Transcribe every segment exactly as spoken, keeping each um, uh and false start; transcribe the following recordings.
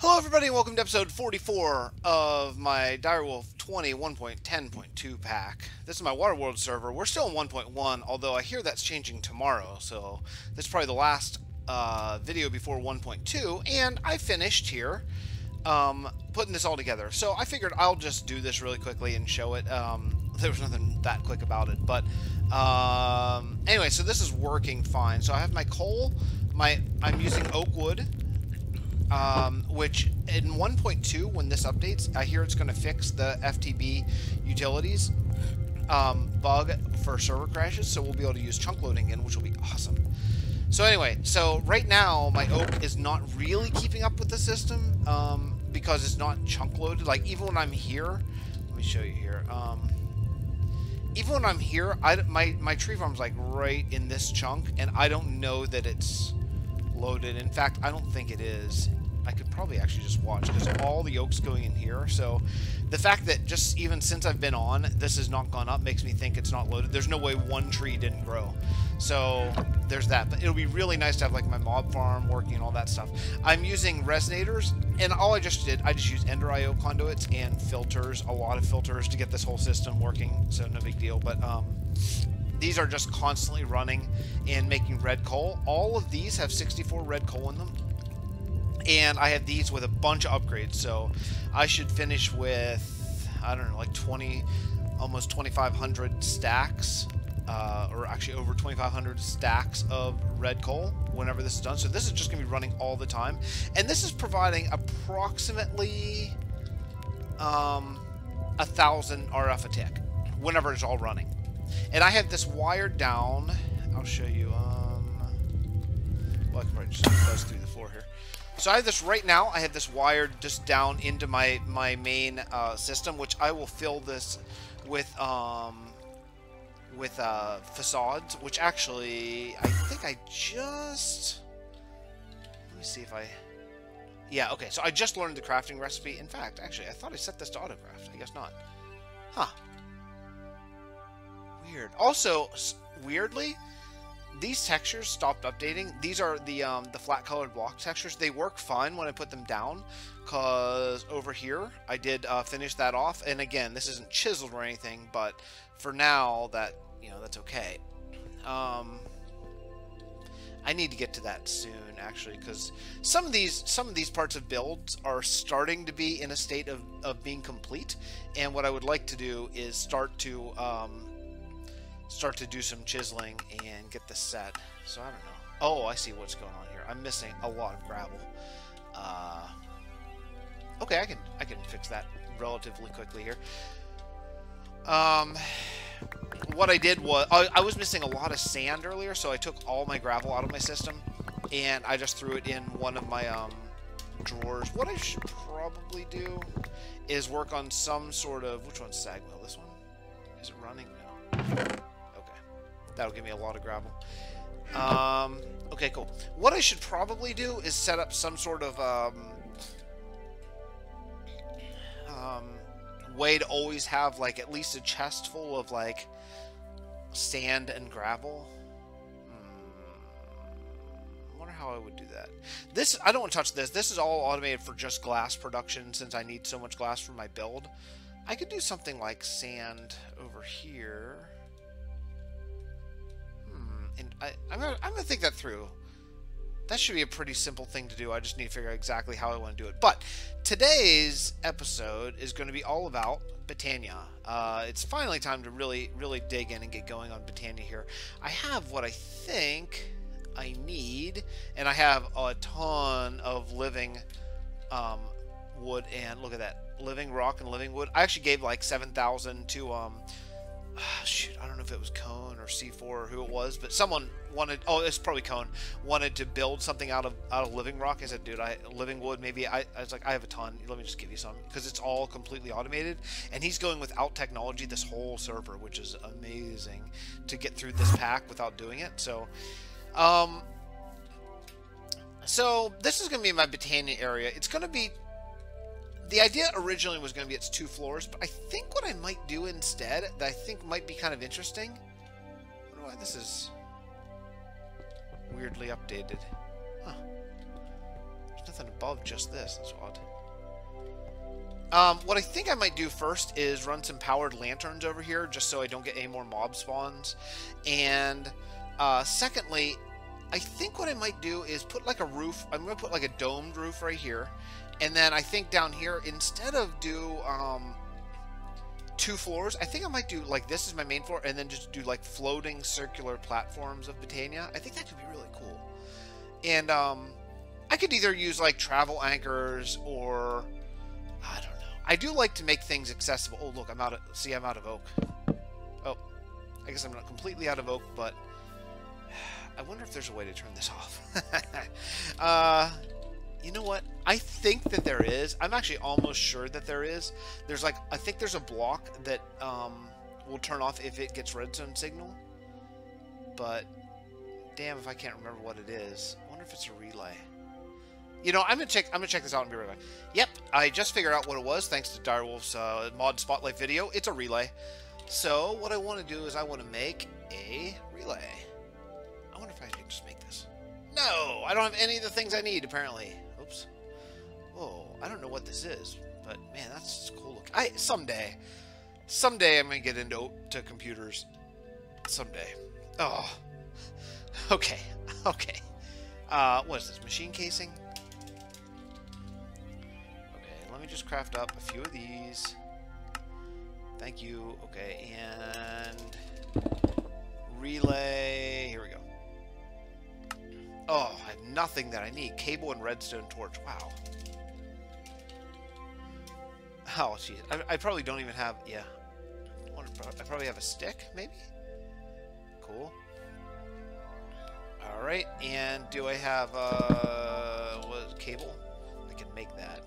Hello everybody and welcome to episode forty-four of my Direwolf twenty one point ten point two pack. This is my Waterworld server. We're still in one point one, although I hear that's changing tomorrow, so this is probably the last uh, video before one point two, and I finished here um, putting this all together. So I figured I'll just do this really quickly and show it. Um, there was nothing that quick about it, but um, anyway, so this is working fine. So I have my coal, my I'm using oak wood. Um, which in one point two, when this updates, I hear it's going to fix the F T B utilities um, bug for server crashes, so we'll be able to use chunk loading again, which will be awesome. So anyway, so right now my oak is not really keeping up with the system um, because it's not chunk loaded. Like even when I'm here, let me show you here. Um, even when I'm here, I, my, my tree farm's like right in this chunk, and I don't know that it's loaded. In fact, I don't think it is. I could probably actually just watch because all the oak's going in here. So the fact that just even since I've been on, this has not gone up makes me think it's not loaded. There's no way one tree didn't grow. So there's that. But it'll be really nice to have like my mob farm working and all that stuff. I'm using resonators, and all I just did, I just used Ender I O conduits and filters, a lot of filters to get this whole system working. So no big deal. But um, these are just constantly running and making red coal. All of these have sixty-four red coal in them. And I have these with a bunch of upgrades. So I should finish with, I don't know, like twenty, almost twenty-five hundred stacks. Uh, or actually over twenty-five hundred stacks of red coal whenever this is done. So this is just going to be running all the time. And this is providing approximately um, a thousand R F a tick whenever it's all running. And I have this wired down. I'll show you. Um, well, I can probably just buzz through the floor here. So I have this right now. I have this wired just down into my my main uh, system, which I will fill this with um, with uh, facades. Which actually, I think I just let me see if I. Yeah. Okay. So I just learned the crafting recipe. In fact, actually, I thought I set this to autocraft. I guess not. Huh. Weird. Also, weirdly, these textures stopped updating. These are the um, the flat colored block textures. They work fine when I put them down, cause over here I did uh, finish that off. And again, this isn't chiseled or anything, but for now, that you know that's okay. Um, I need to get to that soon, actually, because some of these some of these parts of builds are starting to be in a state of of being complete. And what I would like to do is start to um, start to do some chiseling and get this set. So I don't know. Oh, I see what's going on here. I'm missing a lot of gravel. Uh, okay, I can I can fix that relatively quickly here. Um, what I did was I, I was missing a lot of sand earlier, so I took all my gravel out of my system and I just threw it in one of my um, drawers. What I should probably do is work on some sort of, which one's sag mill? This one? Is it running? No. That'll give me a lot of gravel. Um, okay, cool. What I should probably do is set up some sort of um, um, way to always have like at least a chest full of like sand and gravel. Hmm. I wonder how I would do that. This I don't want to touch this. This is all automated for just glass production since I need so much glass for my build. I could do something like sand over here. And I, I'm gonna, I'm gonna think that through. That should be a pretty simple thing to do. I just need to figure out exactly how I want to do it. But today's episode is going to be all about Botania. Uh, it's finally time to really, really dig in and get going on Botania here. I have what I think I need, and I have a ton of living um, wood. And look at that, living rock and living wood. I actually gave like seven thousand to um. Shoot, I don't know if it was Cone or C four or who it was, but someone wanted, oh, it's probably Cone, wanted to build something out of out of living rock. I said, dude, I living wood, maybe. I, I was like, I have a ton. Let me just give you some, because it's all completely automated. And he's going without technology this whole server, which is amazing to get through this pack without doing it. So, um, so this is going to be my Botania area. It's going to be, the idea originally was going to be it's two floors, but I think what I might do instead, that I think might be kind of interesting. I wonder why this is weirdly updated. Huh. There's nothing above just this. That's odd. Um, what I think I might do first is run some powered lanterns over here, just so I don't get any more mob spawns. And uh, secondly, I think what I might do is put like a roof. I'm going to put like a domed roof right here. And then I think down here, instead of do um, two floors, I think I might do like this is my main floor, and then just do like floating circular platforms of Botania. I think that could be really cool. And um, I could either use like travel anchors or I don't know. I do like to make things accessible. Oh, look, I'm out of... See, I'm out of oak. Oh, I guess I'm not completely out of oak, but... I wonder if there's a way to turn this off. uh, you know what? I think that there is. I'm actually almost sure that there is. There's like... I think there's a block that um, will turn off if it gets redstone signal. But... Damn if I can't remember what it is. I wonder if it's a relay. You know, I'm gonna check. I'm gonna check this out and be right back. Yep, I just figured out what it was thanks to Direwolf's uh, mod spotlight video. It's a relay. So what I want to do is I want to make a relay. I wonder if I can just make this. No, I don't have any of the things I need apparently. Oops. Oh, I don't know what this is, but man, that's cool looking. I someday, someday I'm gonna get into to computers. Someday. Oh. Okay. Okay. Uh, what is this? Machine casing. Let me just craft up a few of these. Thank you. Okay, and relay. Here we go. Oh, I have nothing that I need. Cable and redstone torch. Wow. Oh, jeez. I, I probably don't even have... Yeah. I probably have a stick, maybe? Cool. Alright, and do I have, uh... what, cable? I can make that.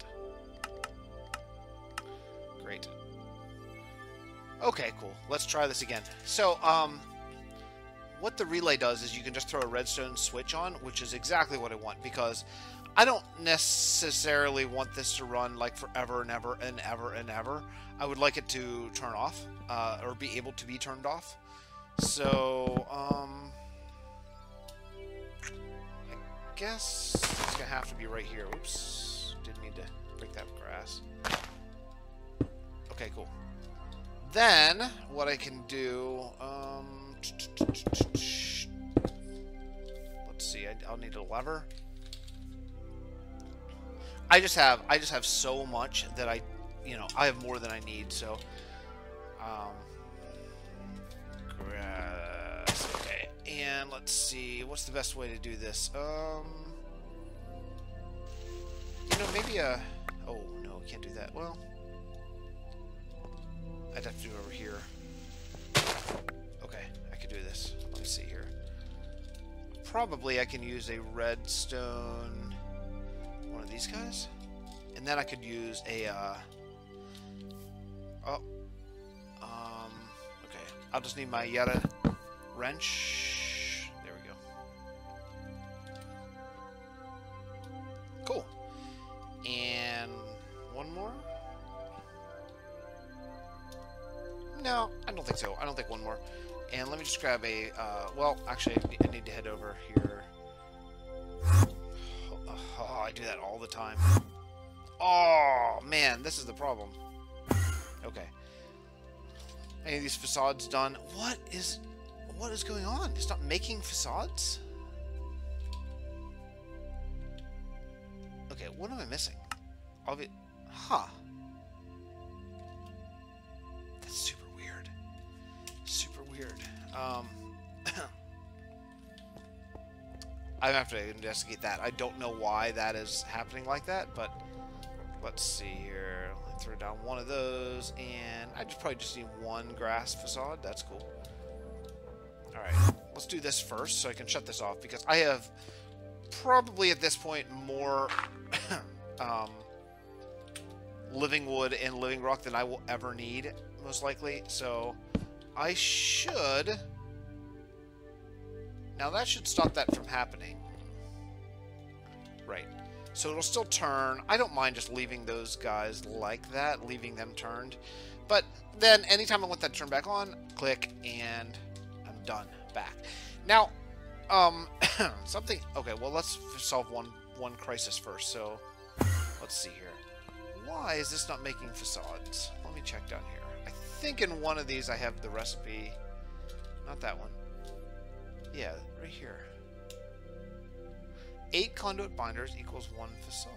Great. Okay, cool. Let's try this again. So, um, what the relay does is you can just throw a redstone switch on, which is exactly what I want, because I don't necessarily want this to run like forever and ever and ever and ever. I would like it to turn off, uh, or be able to be turned off. So, um, I guess it's gonna have to be right here. Oops, didn't mean to break that grass. Okay, cool. Then, what I can do, um, let's see, I, I'll need a lever. I just have, I just have so much that I, you know, I have more than I need, so, um, grass, okay, and let's see, what's the best way to do this? Um, you know, maybe a, oh, no, can't do that, well... I'd have to do it over here. Okay, I could do this. Let me see here. Probably I can use a redstone... One of these guys? And then I could use a... Uh, oh. Um, okay. I'll just need my Yeta wrench. There we go. Cool. And one more? No, I don't think so. I don't think one more. And let me just grab a, uh, well, actually, I need to head over here. Oh, I do that all the time. Oh, man, this is the problem. Okay. Any of these facades done? What is, what is going on? It's not making facades? Okay, what am I missing? Obvi- huh. That's super weird. Super weird. Um, I have to investigate that. I don't know why that is happening like that, but let's see here. I'll throw down one of those, and I just probably just need one grass facade. That's cool. Alright, let's do this first so I can shut this off, because I have probably at this point more um, living wood and living rock than I will ever need, most likely. So I should... Now that should stop that from happening. Right. So it'll still turn. I don't mind just leaving those guys like that, leaving them turned. But then anytime I want that to turn back on, click, and I'm done. Back. Now, um, something... Okay, well, let's solve one one crisis first. So let's see here. Why is this not making facades? Let me check down here. I think in one of these I have the recipe. Not that one. Yeah, right here. Eight conduit binders equals one facade.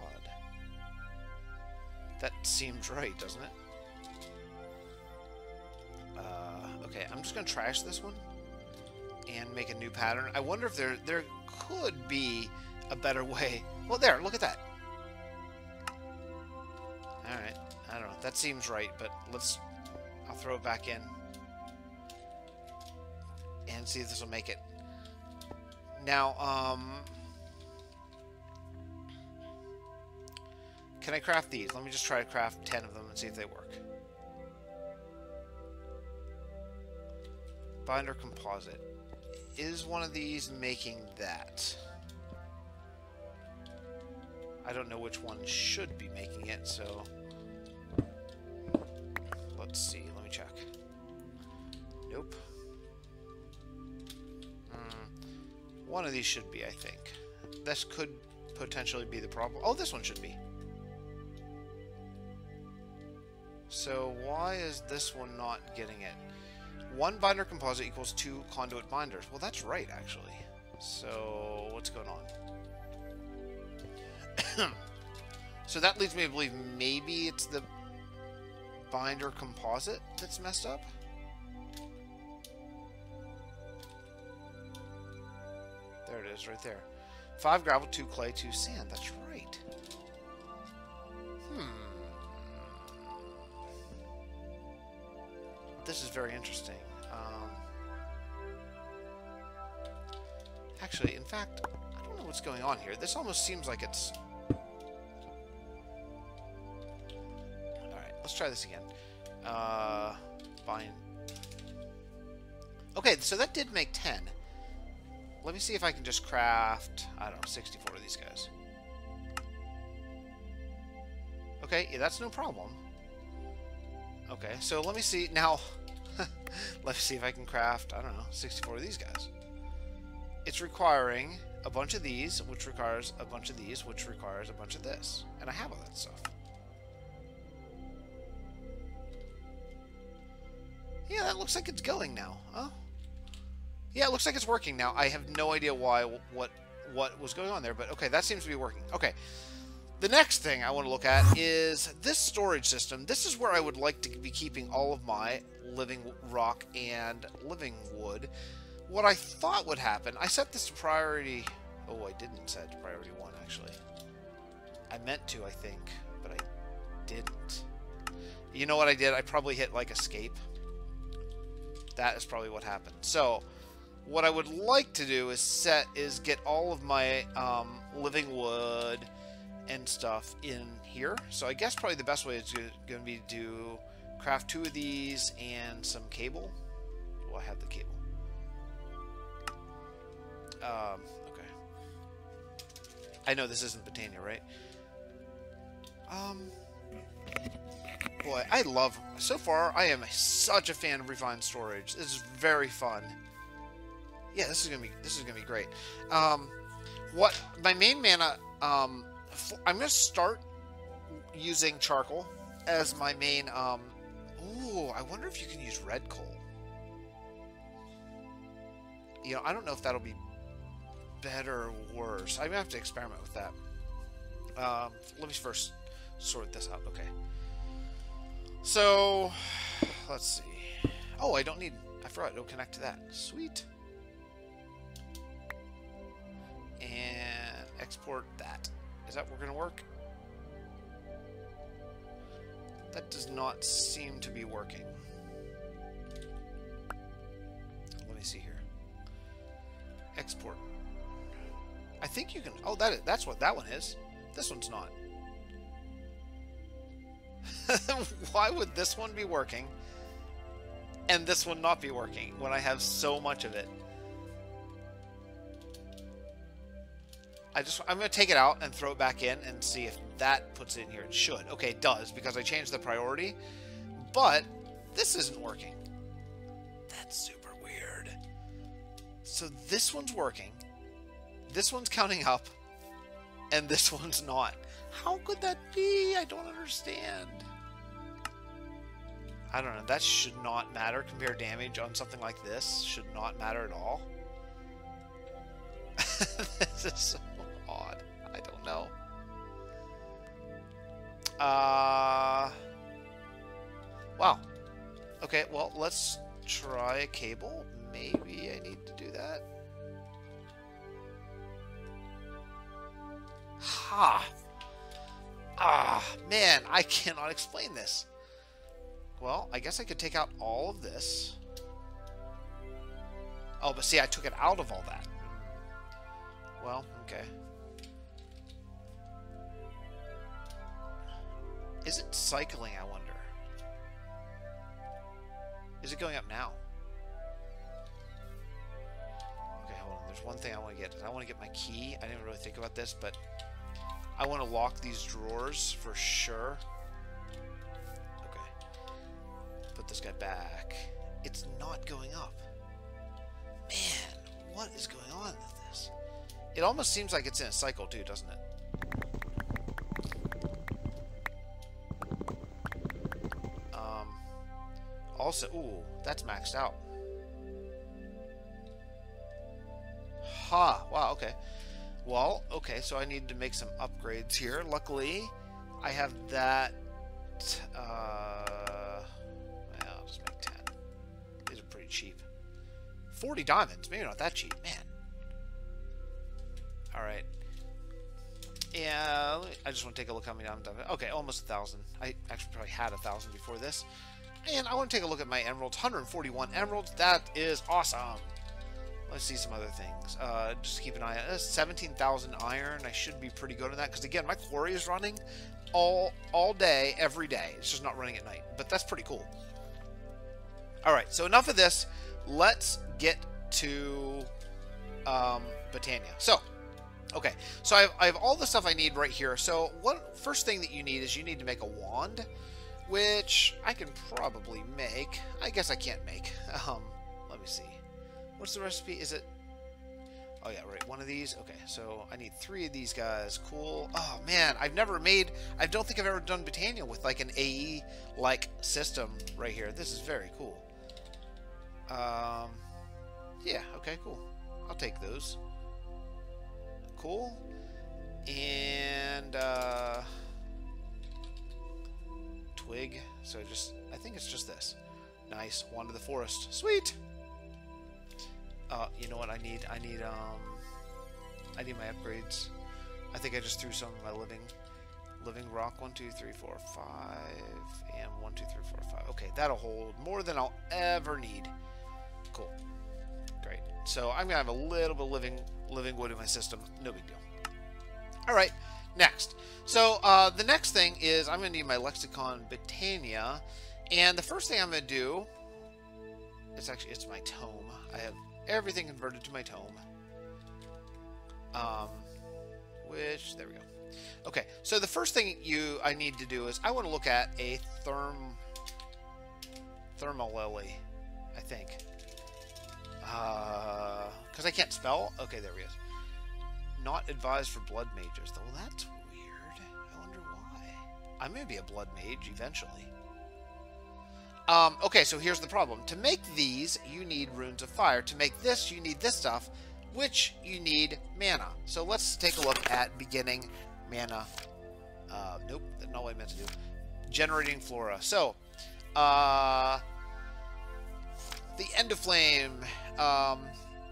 That seems right, doesn't it? Uh, okay, I'm just gonna trash this one and make a new pattern. I wonder if there there could be a better way. Well, there, look at that. Alright, I don't know. That seems right, but let's... I'll throw it back in. And see if this will make it. Now, um... can I craft these? Let me just try to craft ten of them and see if they work. Binder composite. Is one of these making that? I don't know which one should be making it, so... let's see. Let me check. Nope. Mm, one of these should be, I think. This could potentially be the problem. Oh, this one should be. So why is this one not getting it? One binder composite equals two conduit binders. Well, that's right, actually. So what's going on? So that leads me to believe maybe it's the binder composite that's messed up. There it is, right there. Five gravel, two clay, two sand. That's right. Hmm. This is very interesting. Um, actually, in fact, I don't know what's going on here. This almost seems like it's... Alright, let's try this again. Uh, bind. Okay, so that did make ten. Let me see if I can just craft, I don't know, sixty-four of these guys. Okay, yeah, that's no problem. Okay, so let me see, now, let me see if I can craft, I don't know, sixty-four of these guys. It's requiring a bunch of these, which requires a bunch of these, which requires a bunch of this. And I have all that stuff. Yeah, that looks like it's going now. Oh. Yeah, it looks like it's working now. I have no idea why, what, what was going on there, but okay, that seems to be working. Okay. The next thing I want to look at is this storage system. This is where I would like to be keeping all of my living rock and living wood. What I thought would happen, I set this to priority... Oh, I didn't set it to priority one, actually. I meant to, I think, but I didn't. You know what I did? I probably hit, like, escape. That is probably what happened. So, what I would like to do is set, is get all of my um, living wood and stuff in here. So I guess probably the best way is going to be to do craft two of these and some cable. Well, I have the cable. Um, okay. I know this isn't Botania, right? Um, boy, I love... So far, I am such a fan of refined storage. This is very fun. Yeah, this is gonna be this is gonna be great. Um, what my main mana? Um, I'm gonna start using charcoal as my main. Um, ooh, I wonder if you can use red coal. You know, I don't know if that'll be better or worse. I'm gonna have to experiment with that. Um, let me first sort this out. Okay. So, let's see. Oh, I don't need... I forgot. It'll connect to that. Sweet. And export that. Is that going to work? That does not seem to be working. Let me see here. Export. I think you can... Oh, that is, that's what that one is. This one's not. Why would this one be working and this one not be working when I have so much of it? I just, I'm going to take it out and throw it back in and see if that puts it in here. It should. Okay, it does, because I changed the priority. But this isn't working. That's super weird. So this one's working. This one's counting up. and this one's not. How could that be? I don't understand. I don't know. That should not matter. Compare damage on something like this. Should not matter at all. This is so odd. I don't know. Uh, wow. Okay, well, let's try a cable. Maybe I need to do that. Ha! Ah, man, I cannot explain this. Well, I guess I could take out all of this. Oh, but see, I took it out of all that. Well, okay. Is it cycling, I wonder? Is it going up now? Okay, hold on. There's one thing I want to get. I want to get my key. I didn't really think about this, but I want to lock these drawers for sure. Put this guy back. It's not going up. Man, what is going on with this? It almost seems like it's in a cycle too, doesn't it? Um, also, ooh, that's maxed out. Ha, wow, okay. Well, okay, so I need to make some upgrades here. Luckily, I have that, uh... cheap. forty diamonds, maybe not that cheap, man. Alright. Yeah, I just want to take a look how many diamonds I've... Okay, almost a thousand. I actually probably had a thousand before this. And I want to take a look at my emeralds. one hundred forty-one emeralds. That is awesome. Let's see some other things. Uh, just keep an eye on seventeen thousand iron. I should be pretty good on that. Because again, my quarry is running all, all day, every day. It's just not running at night. But that's pretty cool. Alright, so enough of this. Let's get to um, Botania. So, okay. So I have, I have all the stuff I need right here. So, what first thing that you need is you need to make a wand, which I can probably make. I guess I can't make. Um, let me see. What's the recipe? Is it... Oh, yeah, right. One of these. Okay, so I need three of these guys. Cool. Oh, man. I've never made... I don't think I've ever done Botania with, like, an A E-like system right here. This is very cool. Um, yeah, okay, cool. I'll take those. Cool. And, uh... twig. So just... I think it's just this. Nice. Wand of the forest. Sweet! Uh, you know what I need? I need, um... I need my upgrades. I think I just threw some of my living... Living rock. One, two, three, four, five. And one, two, three, four, five. Okay, that'll hold more than I'll ever need. Cool. Great. So I'm going to have a little bit of living, living wood in my system. No big deal. Alright, next. So uh, the next thing is I'm going to need my Lexicon Botania. And the first thing I'm going to do... It's actually, it's my tome. I have everything converted to my tome. Um, which, there we go. Okay, so the first thing you I need to do is I want to look at a therm... Thermal lily, I think. Uh, because I can't spell. Okay, there we go. Not advised for blood mages. Well, that's weird. I wonder why. I'm going to be a blood mage eventually. Um, okay, so here's the problem. To make these, you need runes of fire. To make this, you need this stuff, which you need mana. So let's take a look at beginning mana. Uh, nope, that's not what I meant to do. Generating flora. So, uh... the End of Flame, um,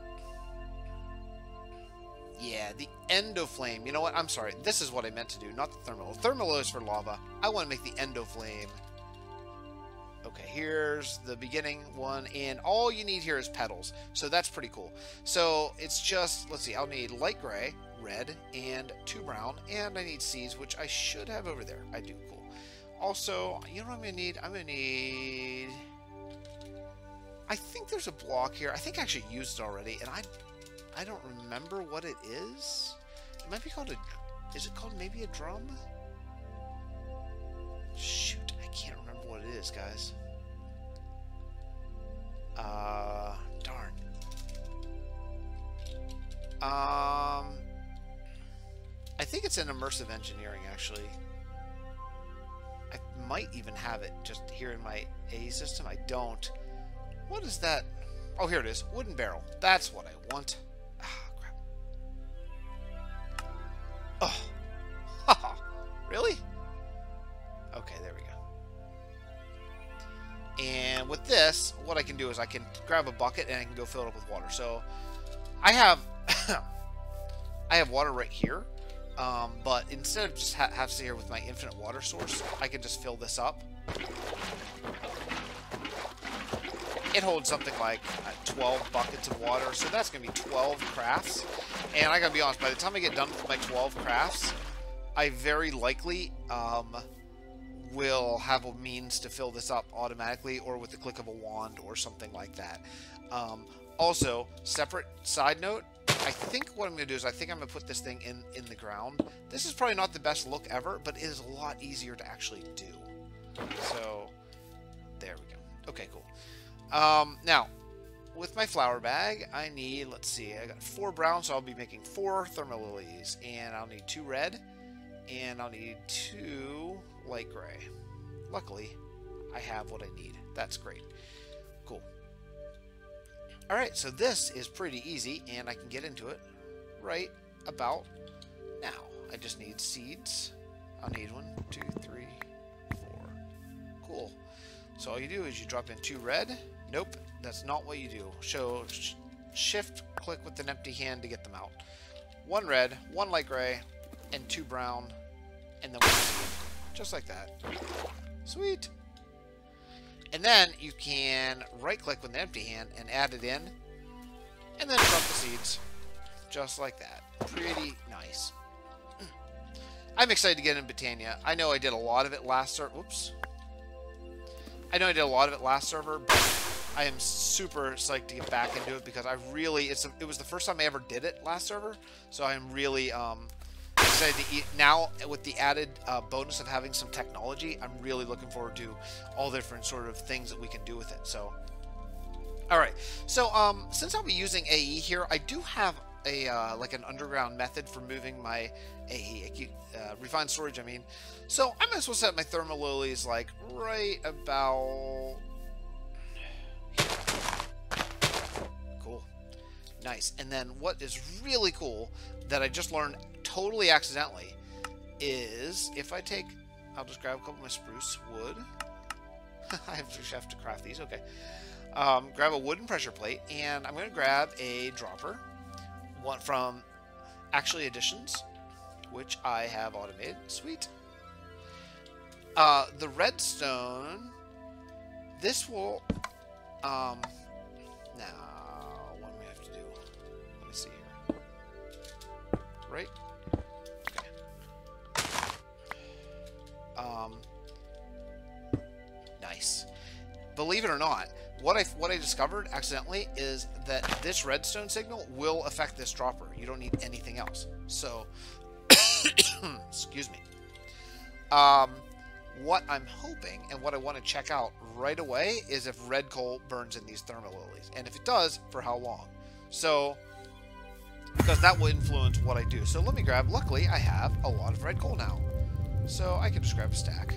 yeah, the End of Flame, you know what, I'm sorry, this is what I meant to do, not the Thermal. Thermal is for lava. I want to make the End of Flame. Okay, here's the beginning one, and all you need here is petals, so that's pretty cool. So, it's just, let's see, I'll need light gray, red, and two brown, and I need seeds, which I should have over there. I do, cool. Also, you know what I'm going to need? I'm going to need... I think there's a block here. I think I actually used it already, and I I don't remember what it is. It might be called a... Is it called maybe a drum? Shoot, I can't remember what it is, guys. Uh, darn. Um, I think think it's in immersive engineering, actually. I might even have it just here in my A E system. I don't. What is that? Oh, here it is. Wooden barrel. That's what I want. Ah, crap. Oh. Really? Okay, there we go. And with this, what I can do is I can grab a bucket and I can go fill it up with water. So I have I have water right here. Um, but instead of just ha have to sit here with my infinite water source, I can just fill this up. It holds something like uh, twelve buckets of water, so that's going to be twelve crafts. And I got to be honest, by the time I get done with my twelve crafts, I very likely um, will have a means to fill this up automatically or with the click of a wand or something like that. Um, also, separate side note, I think what I'm going to do is I think I'm going to put this thing in, in the ground. This is probably not the best look ever, but it is a lot easier to actually do. So, there we go. Okay, cool. Um, now, with my flower bag, I need, let's see, I got four brown, so I'll be making four thermalilies. And I'll need two red, and I'll need two light gray. Luckily, I have what I need. That's great. Cool. Alright, so this is pretty easy, and I can get into it right about now. I just need seeds. I'll need one, two, three, four. Cool. So all you do is you drop in two red. Nope, that's not what you do. So sh shift click with an empty hand to get them out. One red, one light gray, and two brown, and then one seed. Just like that. Sweet. And then you can right click with an empty hand and add it in, and then drop the seeds. Just like that. Pretty nice. I'm excited to get in Botania. I know I did a lot of it last server. Whoops. I know I did a lot of it last server, but I am super psyched to get back into it because I really, it's a, it was the first time I ever did it last server, so I'm really um, excited to eat. Now, with the added uh, bonus of having some technology, I'm really looking forward to all the different sort of things that we can do with it. So, all right. So, um, since I'll be using A E here, I do have a uh, like an underground method for moving my A E, uh, refined storage, I mean. So I'm going to set my thermalilies like right about here. Cool. Nice. And then what is really cool that I just learned totally accidentally is if I take, I'll just grab a couple of my spruce wood. I have to craft these. Okay. Um, grab a wooden pressure plate, and I'm going to grab a dropper. One from Actually Additions, which I have automated. Sweet. Uh, the redstone, this will, um, now, what do we have to do? Let me see here. Right? Okay. Um, nice. Believe it or not, what I what I discovered accidentally is that this redstone signal will affect this dropper. You don't need anything else. So, excuse me. Um, what I'm hoping and what I want to check out right away is if red coal burns in these thermalilies, and if it does, for how long. So, because that will influence what I do. So let me grab. Luckily, I have a lot of red coal now, so I can just grab a stack.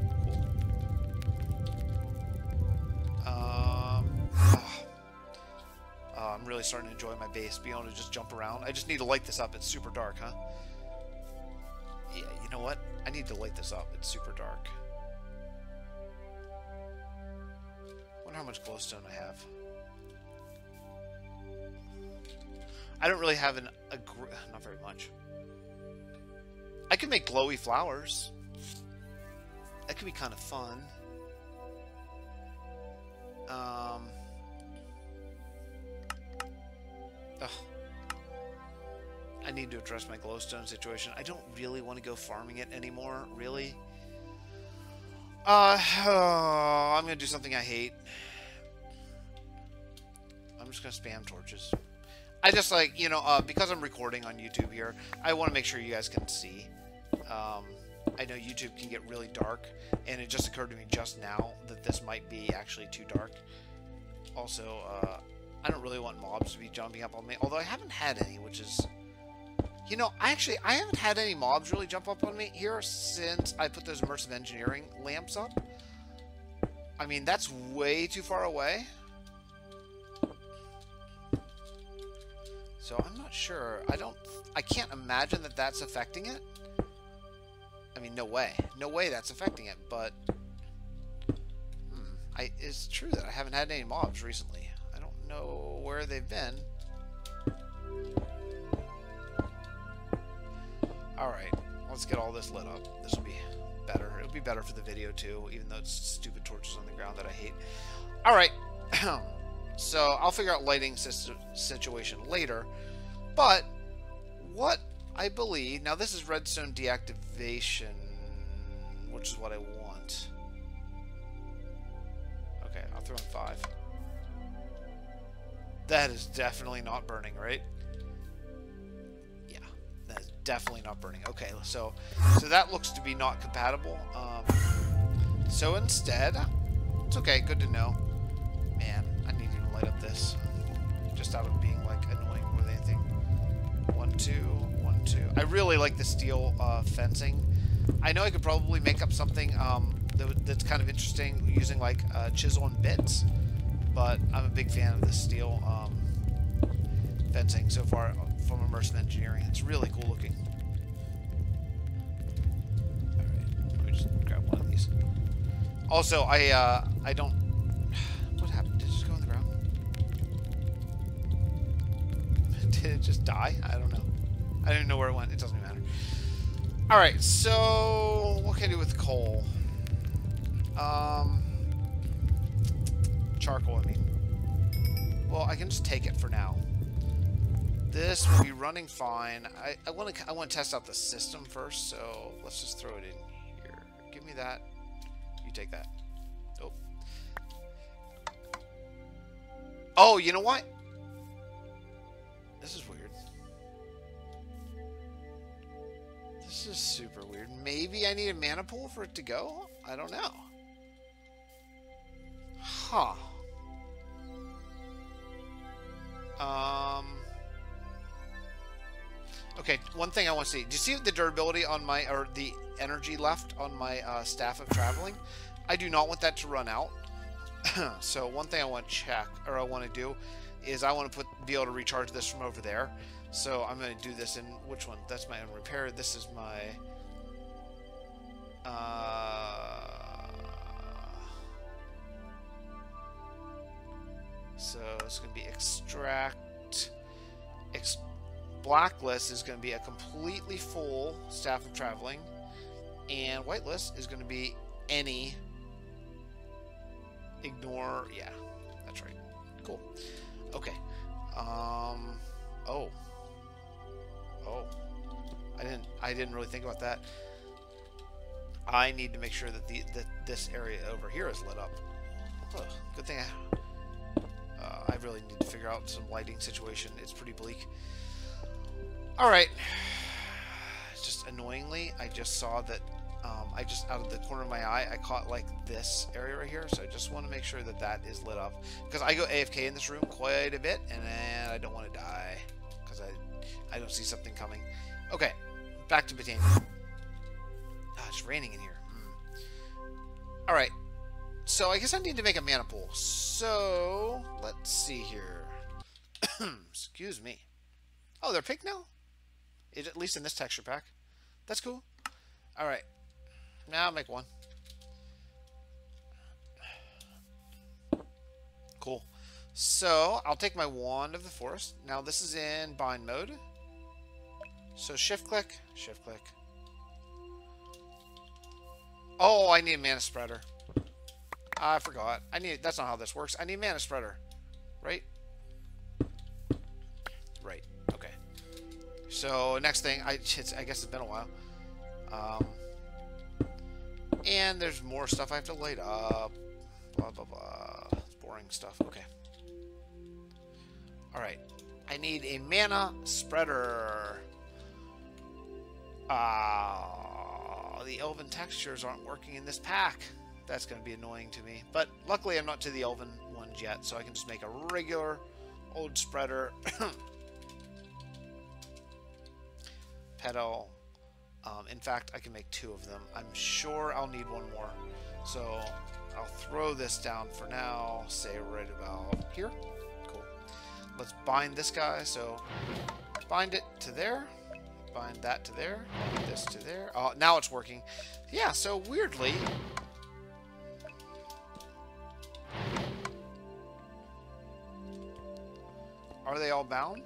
Uh, I'm really starting to enjoy my base, being able to just jump around. I just need to light this up. It's super dark, huh? Yeah, you know what? I need to light this up. It's super dark. Wonder how much glowstone I have. I don't really have an... A gr not very much. I could make glowy flowers. That could be kind of fun. Um... Ugh. I need to address my glowstone situation. I don't really want to go farming it anymore, really. Uh, oh, I'm going to do something I hate. I'm just going to spam torches. I just like, you know, uh, because I'm recording on YouTube here, I want to make sure you guys can see. Um, I know YouTube can get really dark, and it just occurred to me just now that this might be actually too dark. Also, uh... I don't really want mobs to be jumping up on me, although I haven't had any, which is You know, I actually, I haven't had any mobs really jump up on me here since I put those immersive engineering lamps up. I mean, that's way too far away. So I'm not sure. I don't, I can't imagine that that's affecting it. I mean, no way. No way that's affecting it, but hmm, I, it's true that I haven't had any mobs recently. I don't know where they've been. Alright, let's get all this lit up. This will be better. It'll be better for the video too, even though it's stupid torches on the ground that I hate. Alright, so I'll figure out lighting situation later. But what I believe, now this is redstone deactivation, which is what I want. Okay, I'll throw in five. That is definitely not burning, right? Yeah, that is definitely not burning. Okay, so so that looks to be not compatible. Um, so instead, it's okay, good to know. Man, I need you to light up this. Just out of being like annoying more than anything. One, two, one, two. I really like the steel uh, fencing. I know I could probably make up something um, that, that's kind of interesting using like uh, chisel and bits, but I'm a big fan of the steel um, fencing so far from Immersive Engineering. It's really cool looking. Alright, let me just grab one of these. Also, I uh, I don't... What happened? Did it just go on the ground? Did it just die? I don't know. I don't even know where it went. It doesn't matter. Alright, so what can I do with coal? Um, charcoal, I mean. Well, I can just take it for now. This will be running fine. I, I want to I want to test out the system first, so let's just throw it in here. Give me that. You take that. Oh. Oh, you know what? This is weird. This is super weird. Maybe I need a mana pool for it to go? I don't know. Huh. Um. Okay, one thing I want to see. Do you see the durability on my, or the energy left on my uh, Staff of Traveling? I do not want that to run out. So one thing I want to check, or I want to do, is I want to put be able to recharge this from over there. So I'm going to do this in, which one? That's my own repair. This is my... Uh, so it's going to be extract... Ex Blacklist is going to be a completely full Staff of Traveling. And Whitelist is going to be any... Ignore... Yeah, that's right. Cool. Okay. Um... Oh. Oh. I didn't I didn't really think about that. I need to make sure that the that this area over here is lit up. Oh, good thing I uh, I really need to figure out some lighting situation. It's pretty bleak. Alright. Just annoyingly, I just saw that um, I just out of the corner of my eye I caught like this area right here, so I just want to make sure that that is lit up, because I go A F K in this room quite a bit and then I don't want to die because I I don't see something coming. Okay, back to Botania. Ah, it's raining in here. Mm. Alright, so I guess I need to make a mana pool. So, let's see here. Excuse me. Oh, they're pink now? It, at least in this texture pack. That's cool. Alright, now I'll make one. Cool. So, I'll take my Wand of the Forest. Now, this is in bind mode. So, shift click, shift click. Oh, I need a mana spreader. I forgot. I need. That's not how this works. I need a mana spreader. Right? Right. Okay. So, next thing, I, it's, I guess it's been a while. Um, and there's more stuff I have to light up. Blah, blah, blah. It's boring stuff. Okay. Alright. I need a mana spreader. Ah, uh, the elven textures aren't working in this pack. That's going to be annoying to me. But luckily I'm not to the elven ones yet, so I can just make a regular old spreader. petal. Um, in fact, I can make two of them. I'm sure I'll need one more. So I'll throw this down for now, say right about here. Cool. Let's bind this guy. So bind it to there. Bind that to there. Bind this to there. Oh, now it's working. Yeah, so weirdly... Are they all bound?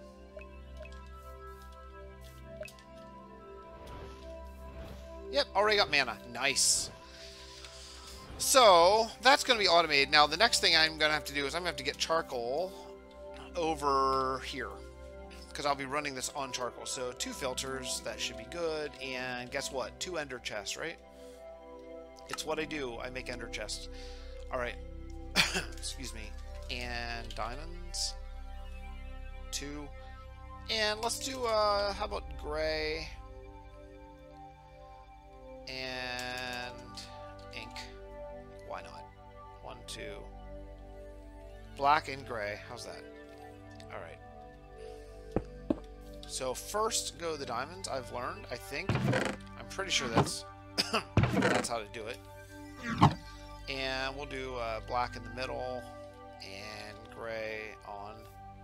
Yep, already got mana. Nice. So, that's going to be automated. Now, the next thing I'm going to have to do is I'm going to have to get charcoal over here. Because I'll be running this on charcoal. So, two filters. That should be good. And guess what? Two ender chests, right? It's what I do. I make ender chests. Alright. Excuse me. And diamonds. Two. And let's do, uh, how about gray? And ink. Why not? One, two. Black and gray. How's that? Alright. So first go the diamonds, I've learned, I think. I'm pretty sure that's that's how to do it. And we'll do uh, black in the middle and gray on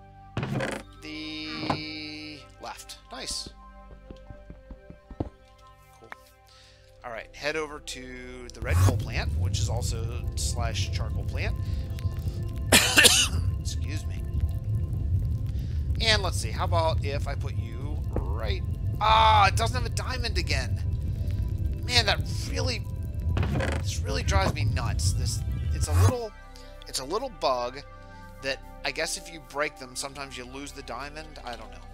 the left. Nice. Cool. Alright, head over to the red coal plant, which is also slash charcoal plant. Excuse me. And let's see, how about if I put you right... Ah, it doesn't have a diamond again. Man, that really... This really drives me nuts. This, it's a little... It's a little bug that I guess if you break them, sometimes you lose the diamond. I don't know.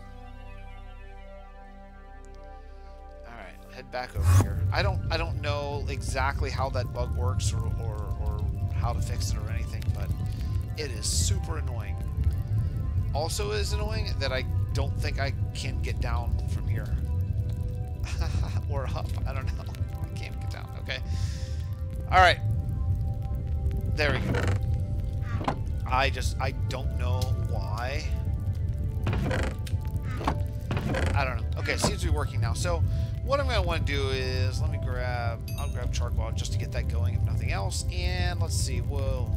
Alright, head back over here. I don't I don't know exactly how that bug works or, or, or how to fix it or anything, but it is super annoying. Also is annoying that I don't think I can get down from here. Or up. I don't know. I can't get down. Okay. Alright. There we go. I just, I don't know why. I don't know. Okay, it seems to be working now. So, what I'm going to want to do is, let me grab, I'll grab charcoal just to get that going, if nothing else. And let's see, we'll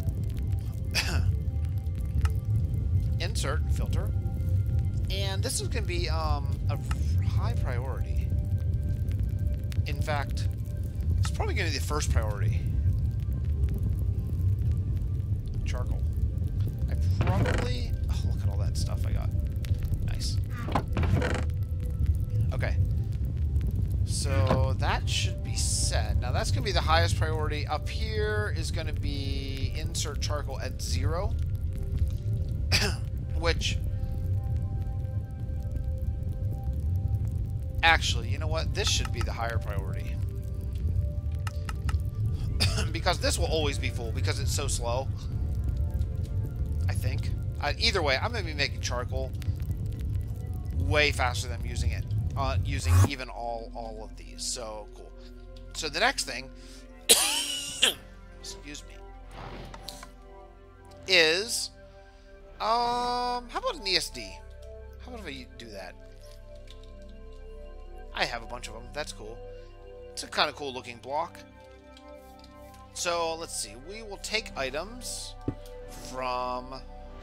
insert filter. And this is going to be um, a high priority. In fact, it's probably going to be the first priority. Charcoal. I probably... Oh, look at all that stuff I got. Nice. Okay. So that should be set. Now that's going to be the highest priority. Up here is going to be insert charcoal at zero. Which... Actually, you know what? This should be the higher priority. Because this will always be full because it's so slow. I think. Uh, either way, I'm going to be making charcoal way faster than I'm using it. Uh, using even all, all of these. So, cool. So, the next thing... excuse me. Is... Um, how about an E S D? How about if I do that? I have a bunch of them. That's cool. It's a kind of cool looking block. So, let's see. We will take items from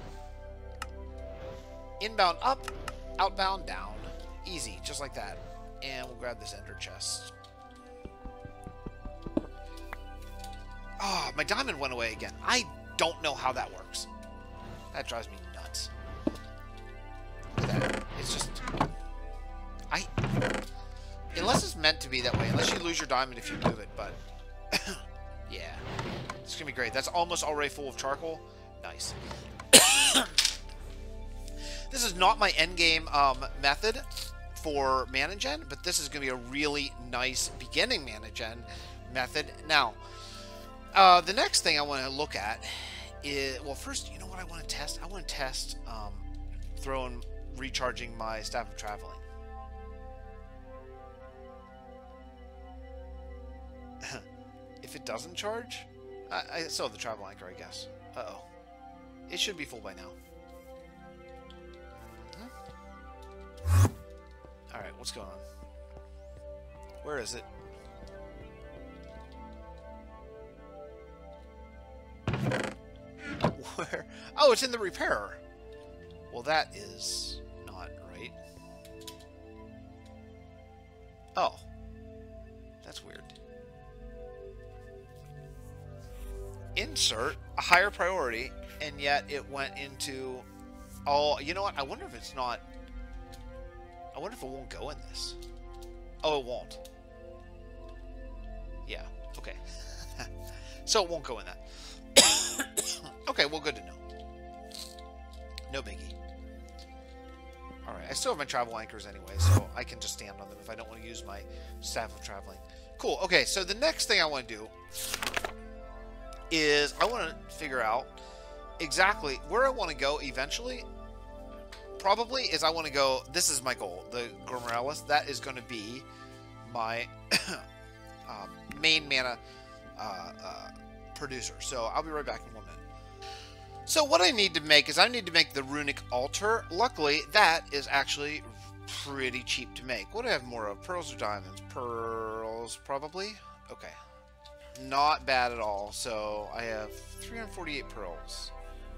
inbound up, outbound down. Easy, just like that. And we'll grab this ender chest. Ah, oh, my diamond went away again. I don't know how that works. That drives me nuts. Look at that. It's just... I... Unless it's meant to be that way. Unless you lose your diamond if you move it, but... yeah. It's gonna be great. That's almost already full of charcoal. Nice. This is not my endgame um, method for mana gen, but this is going to be a really nice beginning mana gen method. Now, uh, the next thing I want to look at is, well, first, you know what I want to test? I want to test um, throwing, recharging my Staff of Traveling. If it doesn't charge, I, I still have the travel anchor, I guess. Uh-oh. It should be full by now. Hmm? Alright, what's going on? Where is it? Where? Oh, it's in the repairer. Well, that is not right. Oh. That's weird. Insert a higher priority, and yet it went into... Oh, you know what? I wonder if it's not... I wonder if it won't go in this. Oh, it won't. Yeah, okay. So it won't go in that. Okay, well, good to know. No biggie. Alright, I still have my travel anchors anyway, so I can just stand on them if I don't want to use my staff of traveling. Cool, okay, so the next thing I want to do is I want to figure out exactly where I want to go eventually. Probably is I want to go, this is my goal, the Glomerellus. That is going to be my um, main mana uh, uh, producer. So I'll be right back in one minute. So what I need to make is I need to make the runic altar. Luckily, that is actually pretty cheap to make. What do I have more of? Pearls or diamonds? Pearls, probably. Okay. Not bad at all. So I have three hundred forty-eight pearls.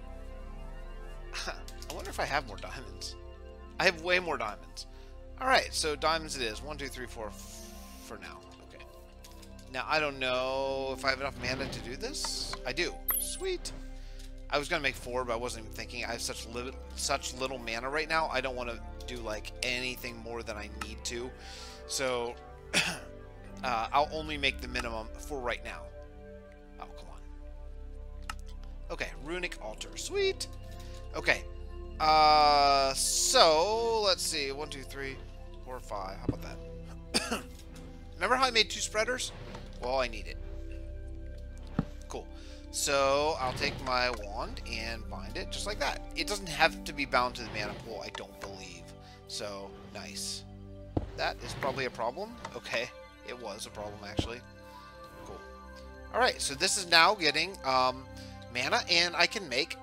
I wonder if I have more diamonds. I have way more diamonds. Alright, so diamonds it is. One, two, three, four for now. Okay. Now, I don't know if I have enough mana to do this. I do. Sweet. I was going to make four, but I wasn't even thinking. I have such, li such little mana right now. I don't want to do, like, anything more than I need to. So, uh, I'll only make the minimum for right now. Oh, come on. Okay, runic altar. Sweet. Okay. Uh, so, let's see. One, two, three, four, five. How about that? Remember how I made two spreaders? Well, I need it. Cool. So, I'll take my wand and bind it just like that. It doesn't have to be bound to the mana pool, I don't believe. So, nice. That is probably a problem. Okay. It was a problem, actually. Cool. Alright, so this is now getting um, mana, and I can make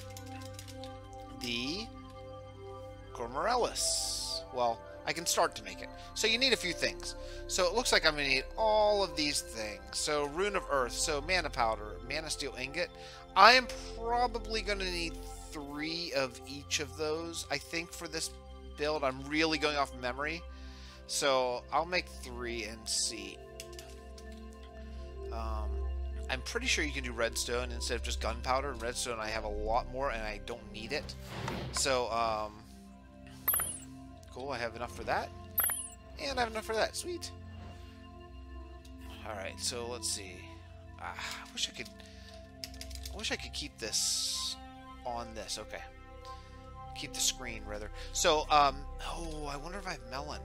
the Glomerellus. Well, I can start to make it. So you need a few things. So it looks like I'm going to need all of these things. So Rune of Earth, so Mana Powder, Mana Steel Ingot. I am probably going to need three of each of those, I think, for this build. I'm really going off memory. So I'll make three and see. Um, I'm pretty sure you can do redstone instead of just gunpowder. And redstone I have a lot more and I don't need it. So, um, cool, I have enough for that. And I have enough for that. Sweet. Alright, so let's see. Ah, I wish I could I wish I could keep this on this. Okay. Keep the screen, rather. So, um, oh, I wonder if I have melon.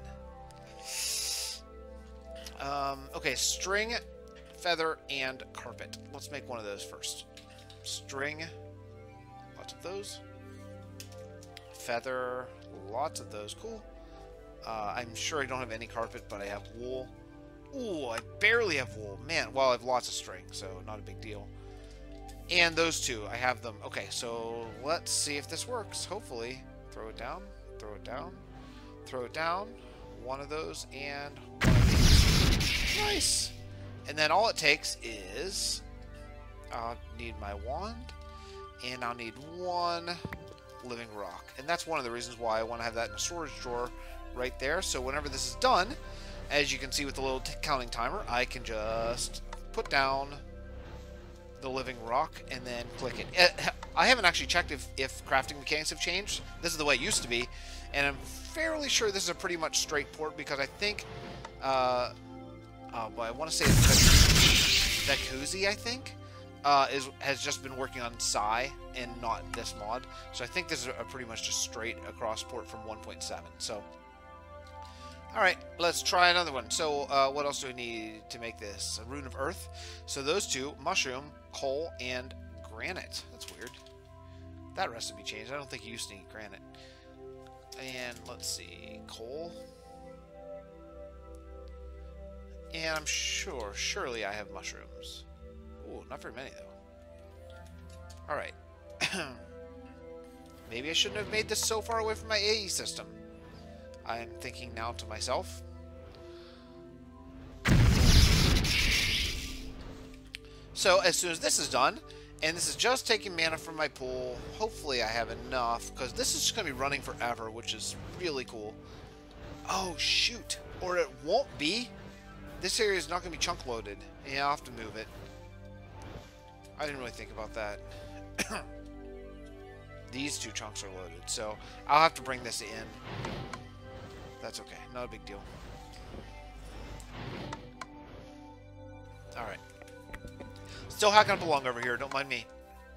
Um, okay, string, feather, and carpet. Let's make one of those first. String, lots of those. Feather, lots of those. Cool. Uh, I'm sure I don't have any carpet, but I have wool. Ooh, I barely have wool. Man, well, I have lots of string, so not a big deal. And those two, I have them. Okay, so let's see if this works. Hopefully. Throw it down, throw it down, throw it down. One of those, and one of these. Nice! And then all it takes is, I'll need my wand, and I'll need one living rock. And that's one of the reasons why I want to have that in a storage drawer right there. So whenever this is done, as you can see with the little counting timer, I can just put down the living rock and then click it. I haven't actually checked if, if crafting mechanics have changed. This is the way it used to be, and I'm fairly sure this is a pretty much straight port because I think, uh, uh, well, I want to say it's Vekuzi, I think, uh, is has just been working on Psi and not this mod. So I think this is a pretty much just straight across port from one point seven. So, all right, let's try another one. So uh, what else do we need to make this? A Rune of Earth. So those two, mushroom, coal, and granite. That's weird. That recipe changed. I don't think you used to need granite. And let's see, coal. And I'm sure, surely I have mushrooms. Ooh, not very many though. Alright. Maybe I shouldn't have made this so far away from my A E system. I'm thinking now to myself. So as soon as this is done, and this is just taking mana from my pool, hopefully I have enough, because this is just going to be running forever, which is really cool. Oh, shoot. Or it won't be. This area is not going to be chunk loaded. Yeah, I'll have to move it. I didn't really think about that. These two chunks are loaded, so I'll have to bring this in. That's okay. Not a big deal. Alright. Still hacking up along over here. Don't mind me.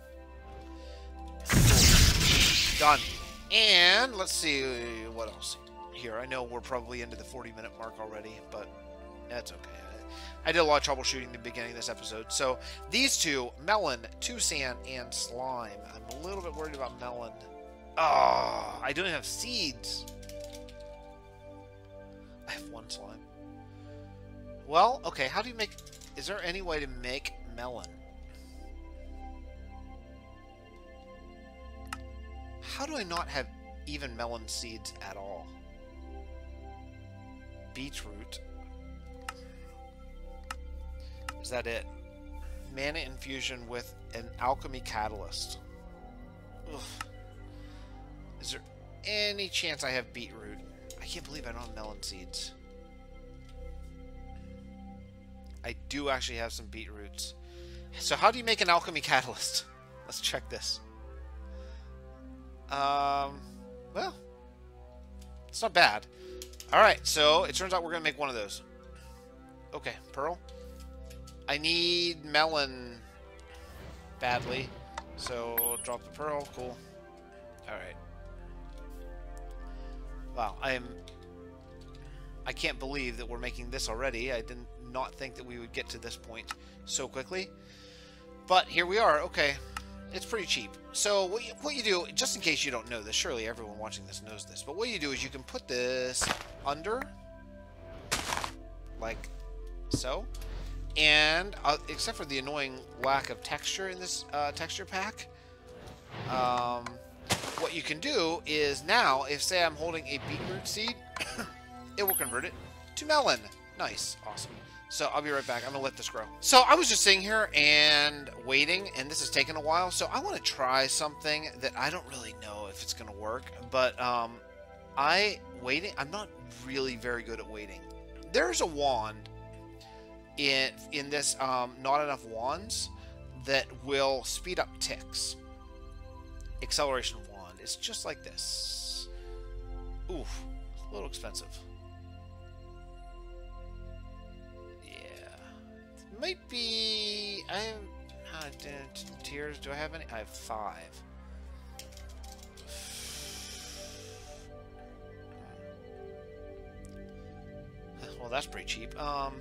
Done. And let's see what else here. I know we're probably into the forty minute mark already, but that's okay. I did a lot of troubleshooting at the beginning of this episode. So these two, Melon, Tuscan, and Slime. I'm a little bit worried about Melon. Oh, I don't have seeds. I have one slime. Well, okay, how do you make... Is there any way to make melon? How do I not have even melon seeds at all? Beetroot. Is that it? Mana infusion with an alchemy catalyst. Ugh. Is there any chance I have beetroot? I can't believe I don't have melon seeds. I do actually have some beetroots. So how do you make an alchemy catalyst? Let's check this. Um, well, it's not bad. Alright, so it turns out we're going to make one of those. Okay, pearl. I need melon badly. So drop the pearl. Cool. Alright. Wow, I am... I can't believe that we're making this already. I did not think that we would get to this point so quickly. But here we are. Okay. It's pretty cheap. So what you, what you do, just in case you don't know this, surely everyone watching this knows this, but what you do is you can put this under, like so, and uh, except for the annoying lack of texture in this uh, texture pack, um, what you can do is now, if say I'm holding a beetroot seed, it will convert it to melon. Nice. Awesome. So I'll be right back. I'm going to let this grow. So I was just sitting here and waiting, and this has taken a while. So I want to try something that I don't really know if it's going to work. But um, I waiting. I'm not really very good at waiting. There's a wand in, in this um, Not Enough Wands that will speed up ticks. Acceleration wand. It's just like this. Oof. It's a little expensive. Might be... I have... Uh, tiers, do I have any? I have five. Well, that's pretty cheap. Um,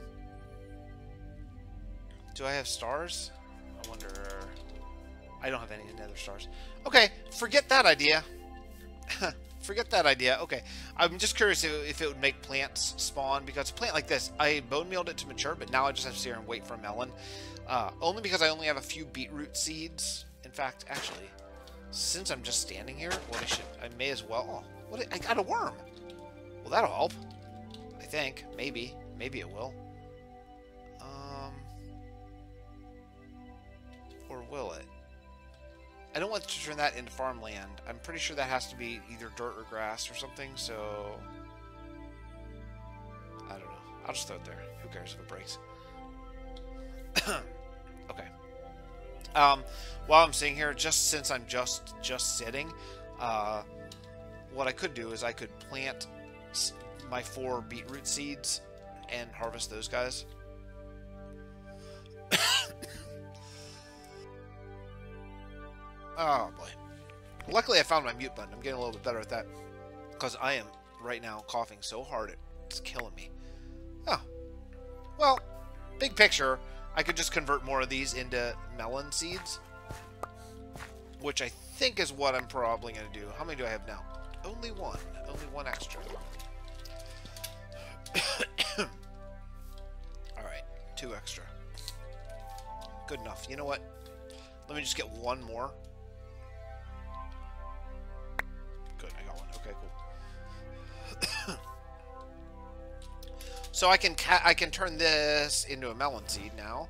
do I have stars? I wonder... I don't have any nether stars. Okay, forget that idea. Forget that idea. Okay, I'm just curious if, if it would make plants spawn, because a plant like this, I bone mealed it to mature, but now I just have to sit here and wait for a melon. Uh, only because I only have a few beetroot seeds. In fact, actually, since I'm just standing here, what I should, I may as well. What? I got a worm. Well, that'll help. I think. Maybe. Maybe it will. Um, or will it? I don't want to turn that into farmland. I'm pretty sure that has to be either dirt or grass or something, so... I don't know. I'll just throw it there. Who cares if it breaks? Okay. Um, while I'm sitting here, just since I'm just just sitting, uh, what I could do is I could plant my four beetroot seeds and harvest those guys. Oh boy. Luckily I found my mute button. I'm getting a little bit better at that, because I am right now coughing so hard it's killing me. Oh. Well, big picture, I could just convert more of these into melon seeds, which I think is what I'm probably going to do. How many do I have now? Only one. Only one extra. Alright, two extra. Good enough. You know what? Let me just get one more. Good, I got one. Okay, cool. So I can ca I can turn this into a melon seed now.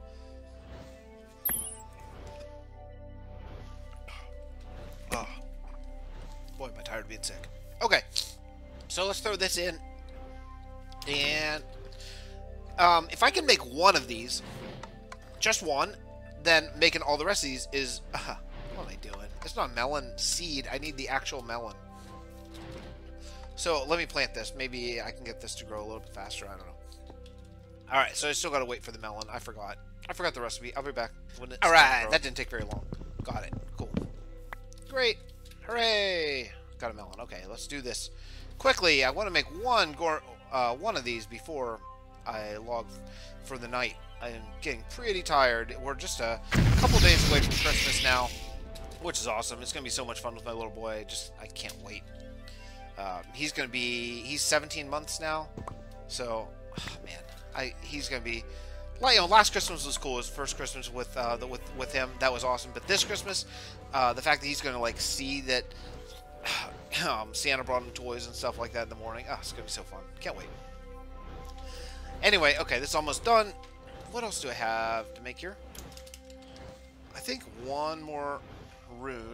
Oh. Boy, am I tired of being sick. Okay. So let's throw this in. And um, if I can make one of these, just one, then making all the rest of these is... Uh, what am I doing? It's not a melon seed. I need the actual melon. So let me plant this. Maybe I can get this to grow a little bit faster. I don't know. Alright, so I still gotta wait for the melon. I forgot. I forgot the recipe. I'll be back when it's Alright, that didn't take very long. Got it. Cool. Great. Hooray! Got a melon. Okay, let's do this quickly. I want to make one gore, uh, one of these before I log for the night. I'm getting pretty tired. We're just a couple days away from Christmas now, which is awesome. It's gonna be so much fun with my little boy. Just I can't wait. Um, he's gonna be he's seventeen months now, so oh, man, I he's gonna be. Like, you know, last Christmas was cool. His first Christmas with uh, the, with with him, that was awesome. But this Christmas, uh, the fact that he's gonna like see that um, Santa brought him toys and stuff like that in the morning, oh, it's gonna be so fun. Can't wait. Anyway, okay, this is almost done. What else do I have to make here? I think one more rune,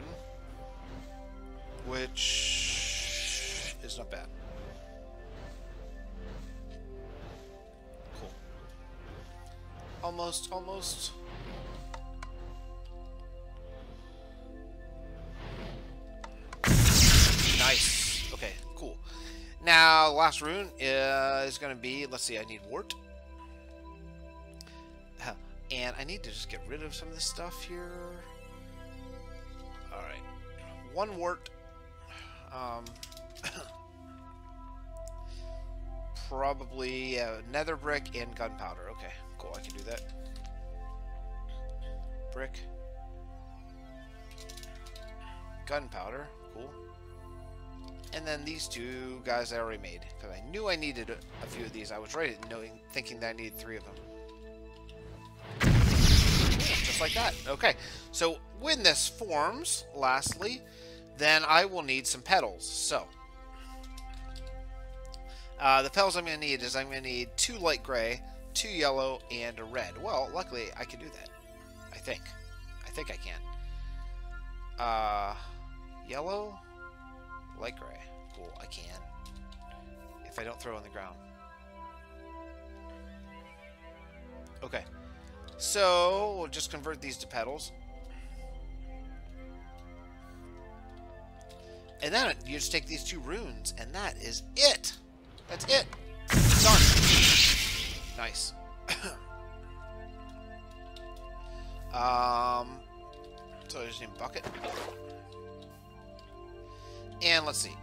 which is not bad. Cool. Almost, almost. Nice. Okay, cool. Now, last rune uh, is going to be, let's see, I need wart. And I need to just get rid of some of this stuff here. Alright. One wart. Um, probably uh, nether brick and gunpowder. Okay, cool. I can do that. Brick. Gunpowder. Cool. And then these two guys I already made. Because I knew I needed a, a few of these. I was right at knowing, thinking that I needed three of them. Just like that. Okay, so when this forms, lastly, then I will need some petals. So, uh, the petals I'm going to need is I'm going to need two light gray, two yellow, and a red. Well, luckily, I can do that. I think. I think I can. Uh, yellow, light gray. Cool, I can. If I don't throw on the ground. Okay. So, we'll just convert these to petals. And then you just take these two runes, and that is it. That's it. Done. Nice. um, so I just need a bucket. And let's see.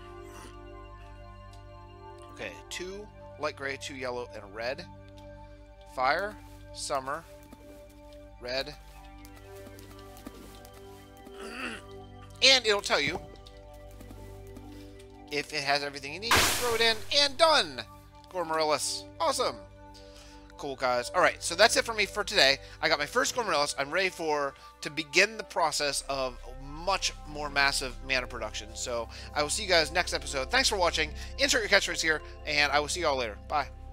Okay, two light gray, two yellow, and a red. Fire. Summer, red, and it'll tell you if it has everything you need. Throw it in, and done! Gourmaryllis. Awesome! Cool, guys. Alright, so that's it for me for today. I got my first Gourmaryllis. I'm ready for to begin the process of much more massive mana production. So I will see you guys next episode. Thanks for watching. Insert your catchphrase here, and I will see you all later. Bye.